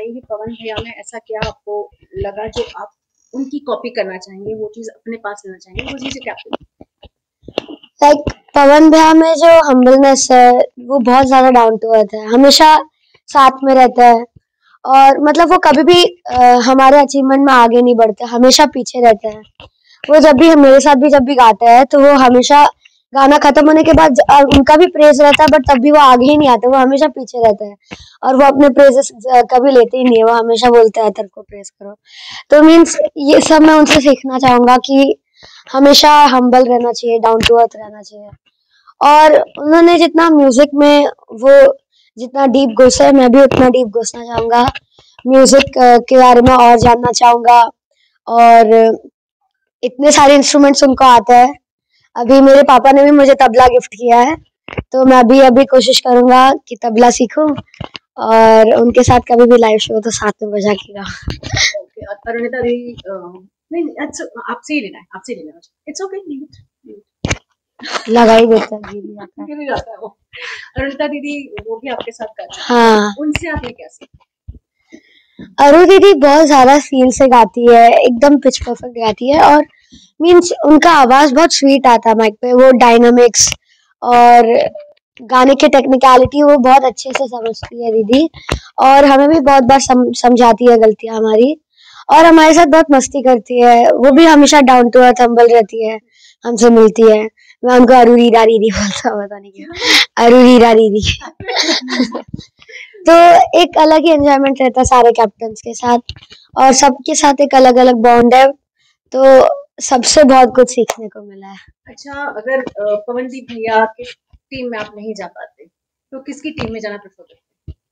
बताइए पवन भैया में ऐसा क्या आपको लगा जो आप उनकी कॉपी करना चाहेंगे, वो चीज अपने पास लेना चाहेंगे, वो चीज क्या लाइक पवन भैया में जो हम्बलनेस है वो बहुत ज्यादा डाउन टू अर्थ है, हमेशा साथ में रहता है और मतलब वो कभी भी हमारे अचीवमेंट में आगे नहीं बढ़ते, हमेशा पीछे रहता है। वो जब भी मेरे साथ भी जब भी गाता है तो वो हमेशा गाना खत्म होने के बाद उनका भी प्रेज रहता है, बट तब भी वो आगे ही नहीं आते, वो हमेशा पीछे रहता है और वो अपने प्रेजेस कभी लेते ही नहीं है, वो हमेशा बोलता है तेरे को प्रेज करो। तो मीन्स ये सब मैं उनसे सीखना चाहूंगा कि हमेशा हम्बल रहना चाहिए, डाउन टू अर्थ रहना चाहिए। और उन्होंने जितना म्यूजिक में वो जितना डीप घुसा है, मैं भी उतना डीप घुसना चाहूंगा, म्यूजिक के बारे में और जानना चाहूंगा। और इतने सारे इंस्ट्रूमेंट्स उनको आता है, अभी मेरे पापा ने भी मुझे तबला गिफ्ट किया है, तो मैं अभी कोशिश करूंगा कि तबला सीखूं और उनके साथ कभी भी लाइव शो तो साथ में बजा के गाऊं। परिणीता दीदी नहीं, आपसे ही लेना है, आपसे ही लेना है, इट्स ओके, लगा ही देता है दीदी जाता है वो। परिणीता दीदी वो भी आपके साथ करती है, हाँ। उनसे आपने क्या सीखा? अरु दीदी बहुत ज्यादा फील से गाती है, एकदम पिच परफेक्ट गाती है और मीन्स उनका आवाज बहुत स्वीट आता है माइक पे, वो डायनामिक्स और गाने की टेक्निकलिटी वो बहुत अच्छे से समझती है दीदी, और हमें भी बहुत बार समझाती है गलतियां हमारी, और हमारे साथ बहुत मस्ती करती है। वो भी हमेशा डाउन टू अर्थ हम्बल रहती है, हमसे मिलती है। मैं उनको अरु रीरा दीदी बोलता हूँ, पता नहीं क्यों अरु रीरा दीदी। तो एक अलग ही एंजॉयमेंट रहता है सारे कैप्टन्स के साथ, और सबके साथ एक अलग अलग बॉन्ड है, तो सबसे बहुत कुछ सीखने को मिला है। अच्छा, अगर पवनदीप भैया की टीम में आप नहीं जा पाते तो किसकी टीम में जाना प्रेफर करते?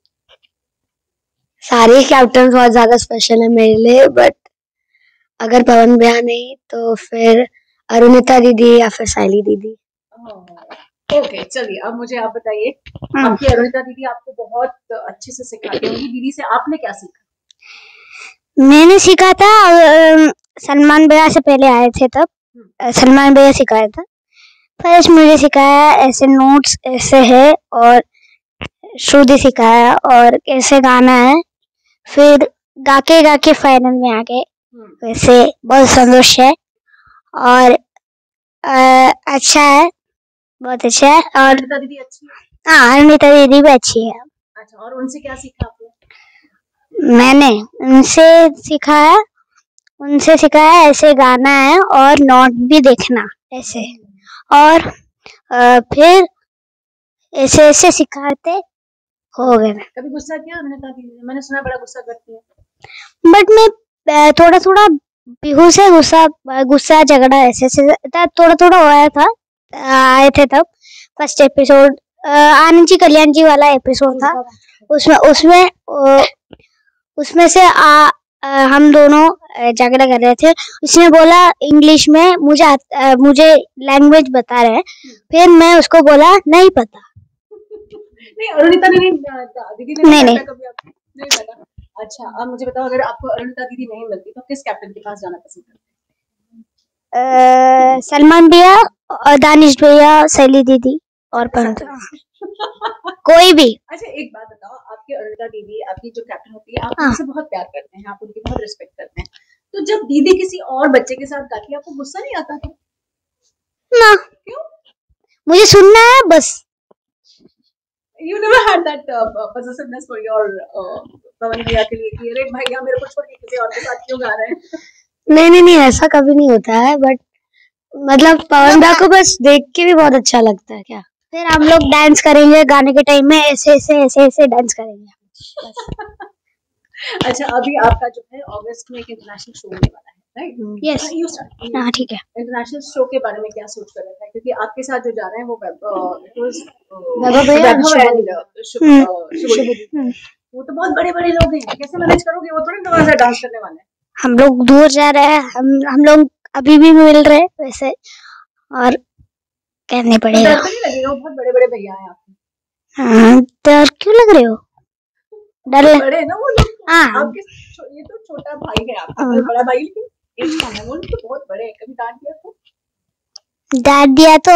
सारे कैप्टन बहुत ज्यादा स्पेशल है मेरे लिए, बट अगर पवन भैया नहीं तो फिर अरुणिता दीदी या फिर साइली दीदी। ओके, चलिए अब मुझे आप बताइए, आपकी अरुणिता दीदी आपको बहुत अच्छे से सिखाती होंगी, दीदी से आपने क्या सीखा? मैंने सीखा था सलमान भैया से पहले आए थे तब, सलमान भैया सिखाया था। फर्स्ट मुझे सिखाया ऐसे नोट्स ऐसे है, और श्रुति सिखाया और कैसे गाना है, फिर गा के फाइनल में आ गए। वैसे बहुत संतोष है और अच्छा है, बहुत अच्छा है। और अरुणिता दीदी अच्छी है? हाँ, अरुणिता दीदी भी अच्छी है। अच्छा, और उनसे क्या सीखा आपने? मैंने उनसे सिखाया ऐसे गाना है और नोट भी देखना ऐसे, और फिर ऐसे ऐसे सिखाते हो गए। कभी गुस्सा किया अरुणिता दीदी ने? मैंने सुना बड़ा गुस्सा करती है। बट मैं थोड़ा थोड़ा बिहू से गुस्सा झगड़ा ऐसे थोड़ा थोड़ा होया था, आए थे तब फर्स्ट एपिसोड, आनंद जी कल्याण जी वाला एपिसोड था, उसमें से हम दोनों झगड़ा कर रहे थे। उसने बोला इंग्लिश में मुझे लैंग्वेज बता रहे हैं, फिर मैं उसको बोला नहीं पता। नहीं, अरुणिता दीदी ने नहीं कभी आपको नहीं पता? अच्छा, अब मुझे बताओ, अगर आपको अरुणिता दीदी नहीं मिलती तो किस कैप्टन के पास जाना पसंद करते? सलमान भैया और दानिश भैया, सैली दीदी और पंत कोई भी। अच्छा, एक बात बताओ, आपकी अरुणिता दीदी आपकी जो कैप्टन होती है, आप उनसे बहुत प्यार करते हैं, आप उनकी बहुत रिस्पेक्ट करते हैं, तो जब दीदी किसी और बच्चे के साथ गाती है आपको गुस्सा नहीं आता था? ना, क्यों? मुझे सुनना है बस। You never had that possessiveness for your पवन भैया के लिए कि अरे भैया मेरे को छोड़ के किसी और के साथ क्यों गा रहे हैं? नहीं, ऐसा कभी नहीं होता है, बट मतलब पवन भैया को बस देख के भी बहुत अच्छा लगता है। क्या फिर हम लोग डांस करेंगे गाने के टाइम में, ऐसे डांस करेंगे। अच्छा, अभी आपका जो है अगस्त में एक इंटरनेशनल शो होने वाला है, राइट? यस, हाँ ठीक है। इंटरनेशनल शो के बारे में क्या सोच कर रखा है, क्योंकि आपके साथ जो जा रहे हैं वो वो तो बहुत बड़े बड़े लोग हैं, कैसे मैनेज करोगे? वो थोड़ी नवाजा डांस करने वाले हैं। हम लोग दूर जा रहे हैं, हम लोग अभी भी मिल रहे हैं वैसे, और कहने पड़ेगा। डर नहीं लगेगा? वो बहुत बड़े बड़े भैया हैं आपके। हाँ, डर क्यों लग रहे हो? डर बड़े ना वो लोग। हाँ, आपके ये तो छोटा भाई है आपका, बड़ा भाई, लेकिन एक है वो तो बहुत बड़े हैं। कभी डांट दिया तो? डांट दिया तो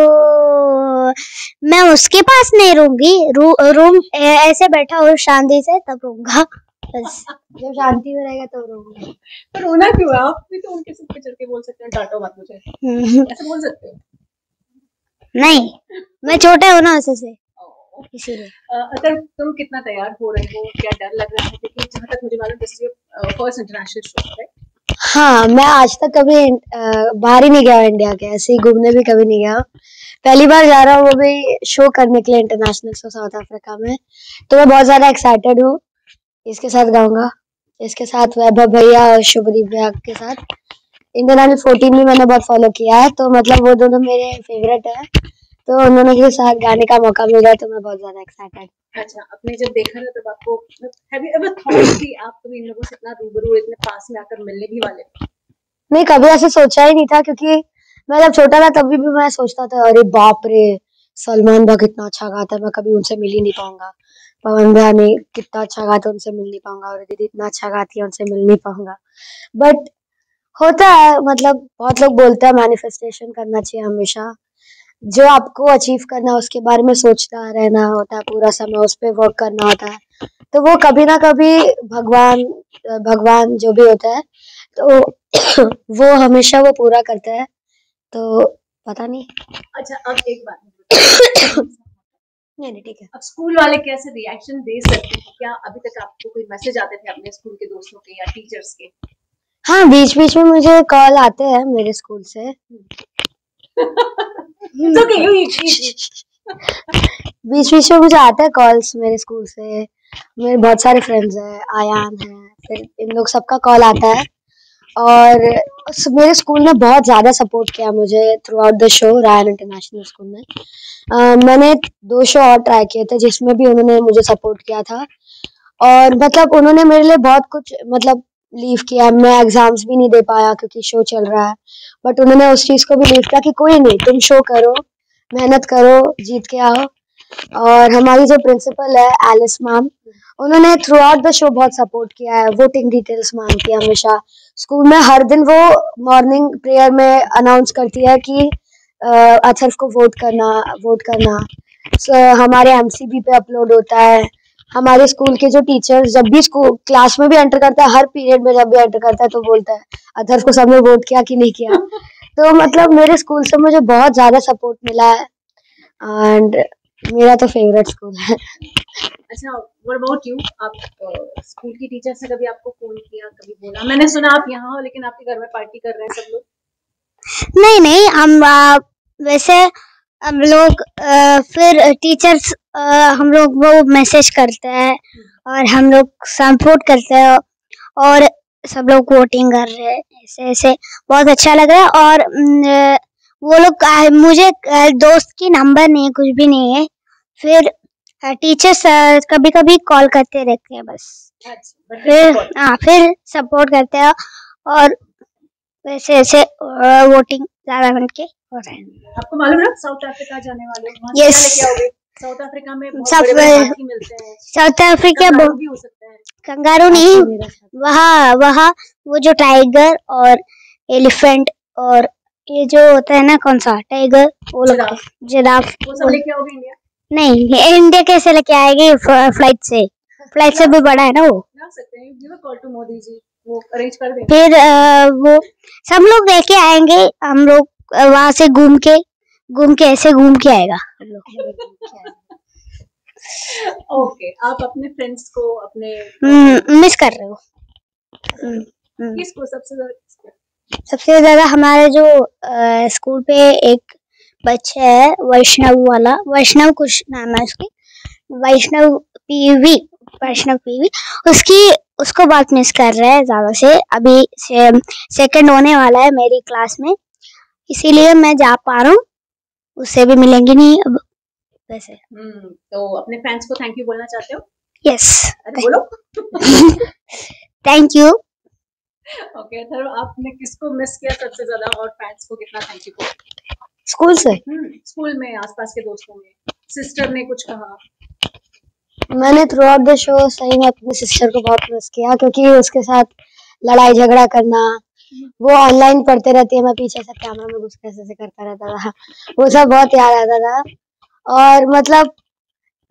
मैं उसके पास नहीं रहूंगी, रूम ऐसे बैठा और शांति से तब रहूंगा। बस। जब शांति में रहेगा तो रोऊंगा। पर रोना क्यों है? आप भी तो उनके सिर पे चढ़ के बोल सकते हैं डांटो मत मुझे, ऐसे बोल सकते हो। नहीं, मैं छोटा हूँ ना उससे ओह। इसीलिए। अगर तुम कितना तैयार हो रहे हो, क्या डर लग रहा है? क्योंकि जहाँ तक मुझे मालूम this is first international show है। हाँ, मैं आज तक कभी बाहर ही नहीं गया इंडिया के, ऐसे ही घूमने भी कभी नहीं गया। पहली बार जा रहा हूँ, वो भी शो करने के लिए, इंटरनेशनल शो साउथ अफ्रीका में। तो मैं बहुत ज्यादा एक्साइटेड हूँ। इसके साथ गाऊंगा, इसके साथ वैभव भैया और शुभदीप भैया के साथ। इंडियन आइडल 14 भी मैंने बहुत फॉलो किया है, तो मतलब वो दोनों मेरे फेवरेट है। तो उन दोनों के साथ गाने का मौका मिल रहा है, तो मैं बहुत ज्यादा एक्साइटेड। अच्छा, आपने जब देखा ना तब आपको हैव यू एवर थॉट कि आप कभी इन लोगों से इतना रूबरू, इतने पास में आकर मिलने भी वाले? नहीं, कभी ऐसे सोचा ही नहीं था, क्योंकि मैं जब छोटा था तभी भी मैं सोचता था अरे बाप रे, सलमान भैया कितना अच्छा गाता है, मैं कभी उनसे मिल ही नहीं पाऊंगा। पवन भैया ने कितना अच्छा गाता है, उनसे मिल नहीं पाऊंगा। और दीदी इतना अच्छा गाती है, उनसे मिल नहीं पाऊंगा। बट होता है, मतलब बहुत लोग बोलते हैं मैनिफेस्टेशन करना चाहिए हमेशा। जो आपको अचीव करना है उसके बारे में सोचता रहना होता है, पूरा समय उस पर वर्क करना होता है। तो वो कभी ना कभी भगवान भगवान जो भी होता है, तो वो हमेशा वो पूरा करता है। तो पता नहीं। अच्छा, अब एक बात मुझे नहीं नहीं, ठीक है। अब स्कूल वाले कैसे रिएक्शन दे सकते हैं? क्या अभी तक आपको कोई मैसेज आते थे अपने स्कूल के दोस्तों के या टीचर्स के? हाँ, बीच बीच में मुझे कॉल आते हैं मेरे स्कूल से। It's okay, you eat. बीच बीच में मुझे आता है कॉल्स मेरे स्कूल से। मेरे बहुत सारे फ्रेंड्स हैं, आयान है, फिर इन लोग सबका कॉल आता है। और मेरे स्कूल ने बहुत ज्यादा सपोर्ट किया मुझे throughout the show, Ryan international school में। मैंने 2 शो और ट्राई किए थे जिसमें भी उन्होंने मुझे सपोर्ट किया था। और मतलब उन्होंने मेरे लिए बहुत कुछ मतलब लीव किया। मैं एग्जाम्स भी नहीं दे पाया क्योंकि शो चल रहा है, बट उन्होंने उस चीज को भी लीव किया कि कोई नहीं, तुम शो करो, मेहनत करो, जीत के आओ। और हमारी जो प्रिंसिपल है एलिस मैम, उन्होंने थ्रू आउट द शो बहुत सपोर्ट किया है। वोटिंग डिटेल्स मांगती है हमेशा स्कूल में। हर दिन वो मॉर्निंग प्रेयर में अनाउंस करती है कि अथर्व को वोट करना। हमारे एमसीबी पे अपलोड होता है। हमारे स्कूल के जो टीचर्स जब भी स्कूल क्लास में भी एंटर करता है, हर पीरियड में जब भी एंटर करता है तो बोलता है अथर्व को सबने वोट किया कि नहीं किया। तो मतलब मेरे स्कूल से मुझे बहुत ज्यादा सपोर्ट मिला है, एंड मेरा तो फेवरेट स्कूल है। अच्छा, व्हाट अबाउट यू? आप स्कूल की टीचर से कभी आपको फोन किया, कभी बोला? मैंने सुना आप यहाँ हो लेकिन आपके घर में पार्टी कर रहे हैं सब लोग। नहीं नहीं, हम वैसे हम लोग फिर टीचर्स हम लोग वो मैसेज करते हैं और हम लोग सपोर्ट करते हैं और सब लोग वोटिंग कर रहे हैं। ऐसे ऐसे बहुत अच्छा लग रहा है। और वो लोग मुझे दोस्त की नंबर नहीं है, कुछ भी नहीं है। फिर टीचर्स कभी कभी कॉल करते रहते हैं बस। फिर सपोर्ट करते हैं और वैसे ऐसे वोटिंग ज्यादा बनके हो रहा है। आपको मालूम है साउथ अफ्रीका जाने वाले हो? वहाँ Yes. क्या लेके आओगे? साउथ अफ्रीका में बहुत बड़े-बड़े हाथी मिलते हैं। साउथ अफ्रीका कंगारू भी हो सकते हैं। कंगारू नहीं, वहाँ वो जो टाइगर और एलिफेंट और ये जो होता है ना, कौन सा टाइगर, वो लोग जिराफ, वो सब लेके आओगे इंडिया? नहीं, इंडिया कैसे लेके आएगी? फ्लाइट से भी बड़ा है ना वो। ला सकते हैं, give a call to Modi ji, वो अरेंज कर देंगे। फिर वो सब लोग लेके आएंगे, हम लोग वहां से घूम के ऐसे घूम के आएगा हम लोग। ओके, आप अपने फ्रेंड्स को अपने मिस कर रहे हो? किसको सबसे ज्यादा? सबसे ज्यादा हमारे जो स्कूल पे एक बच्चा है वैष्णव कुछ नाम है उसकी, वैष्णव पीवी, उसको बहुत मिस कर रहे हैं ज्यादा से। अभी सेकंड होने वाला है मेरी क्लास में, इसीलिए मैं जा पा रहा हूँ, उससे भी मिलेंगे नहीं अब वैसे। तो अपने फैंस को थैंक यू बोलना चाहते हो? यस, बोलो। Thank you. ओके, तो आपने किसको मिस किया सबसे ज्यादा और फैंस को कितना थैंक यू बोला? स्कूल से? स्कूल में, आसपास के दोस्तों में, सिस्टर ने कुछ कहा? मैंने थ्रू आउट द शो सही में अपनी सिस्टर को बहुत मिस किया, क्योंकि उसके साथ लड़ाई झगड़ा करना, वो ऑनलाइन पढ़ते रहती है, मैं पीछे से कैमरा में घुस के ऐसे करता रहता था, वो सब बहुत याद आता था। और मतलब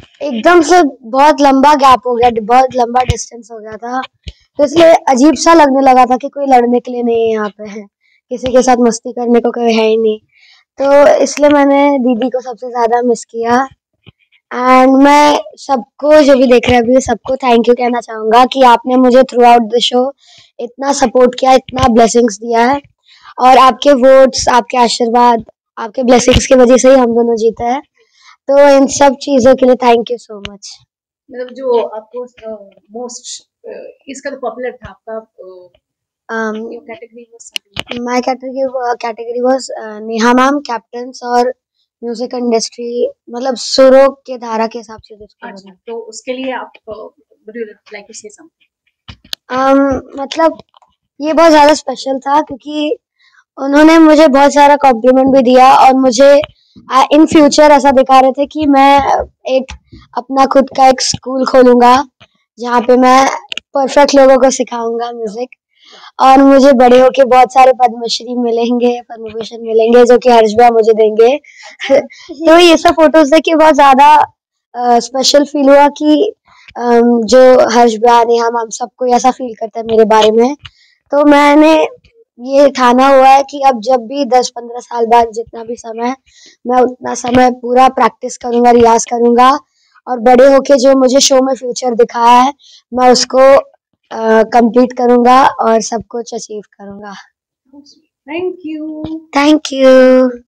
एकदम से बहुत लंबा गैप हो गया, बहुत लंबा डिस्टेंस हो गया था, तो इसलिए अजीब सा लगने लगा था कि कोई लड़ने के लिए नहीं है यहाँ पे, है किसी के साथ मस्ती करने को कोई है ही नहीं। तो इसलिए मैंने दीदी को सबसे ज्यादा मिस किया। एंड मैं सबको जो भी देख रहे हैं अभी सबको थैंक यू कहना चाहूंगा कि आपने मुझे थ्रू आउट द शो इतना सपोर्ट किया, इतना ब्लेसिंग्स दिया है, और आपके वोट्स, आपके आशीर्वाद, आपके ब्लेसिंग्स की वजह से ही हम दोनों जीते हैं। तो इन सब चीजों के लिए थैंक यू सो मच। मतलब जो आपको मोस्ट इसका तो पॉपुलर था आपका category my category was Neha ma'am captains और म्यूजिक इंडस्ट्री, मतलब सुरों के धारा के हिसाब से जिसको अच्छा, तो उसके लिए आप would you like to say something? मतलब ये बहुत ज्यादा स्पेशल था क्योंकि उन्होंने मुझे बहुत सारा कॉम्प्लीमेंट भी दिया, और मुझे इन फ्यूचर ऐसा दिखा रहे थे कि मैं एक अपना खुद का एक स्कूल खोलूंगा जहाँ पे मैं परफेक्ट लोगों को सिखाऊंगा म्यूजिक, और मुझे बड़े होके बहुत सारे पद्मश्री मिलेंगे, पद्म भूषण मिलेंगे जो कि हर्ष भैया मुझे देंगे। तो ये सब फोटोज देख के बहुत ज्यादा स्पेशल फील हुआ कि जो हर्ष भैया, नेहा मैम सबको ऐसा फील करता है मेरे बारे में। तो मैंने ये ठाना हुआ है कि अब जब भी 10-15 साल बाद जितना भी समय है, मैं उतना समय पूरा प्रैक्टिस करूंगा, रियाज करूंगा, और बड़े होके जो मुझे शो में फ्यूचर दिखाया है मैं उसको कंप्लीट करूंगा और सब कुछ अचीव करूंगा। Thank you. Thank you.